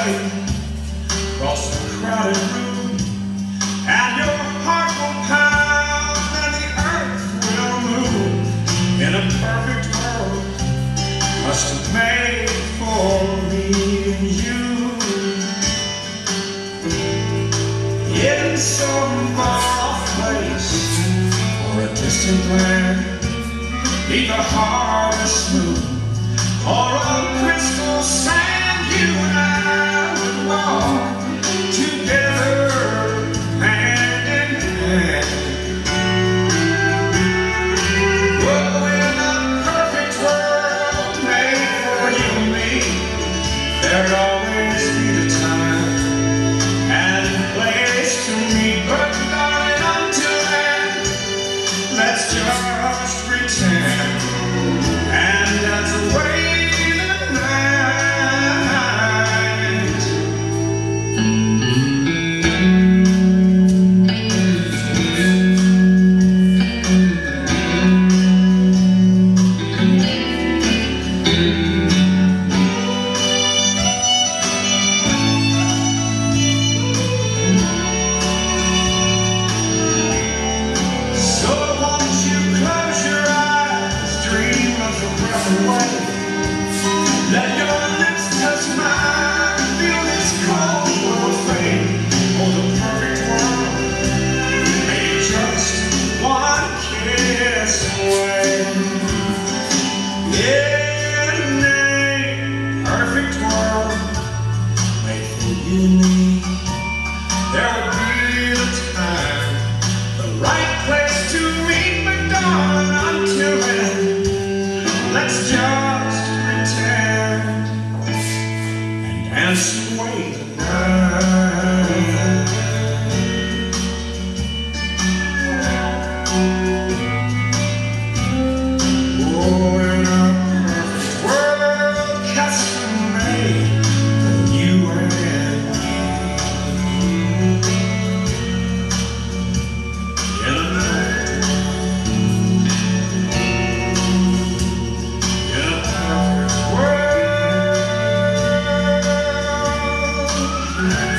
way across a crowded room, and your heart will pound and the earth will move in a perfect world custom made for me and you. In some far-off place or a distant land, neath the harvest moon or on crystal sand, you and I would walk together hand in hand. Oh, in a perfect world made for you and me, there'd always be the time and place to meet. But darling, until then, let's just pretend and dance away the night. Let your lips touch mine, feel this cold world fade. Oh, the perfect world, maybe just one kiss away. In a perfect world made for you and me, there would be the time, the right place to meet. But darling, until then, let's just pretend and dance away the night. Oh, in a perfect world custom made for you and me. In a night, in a perfect world.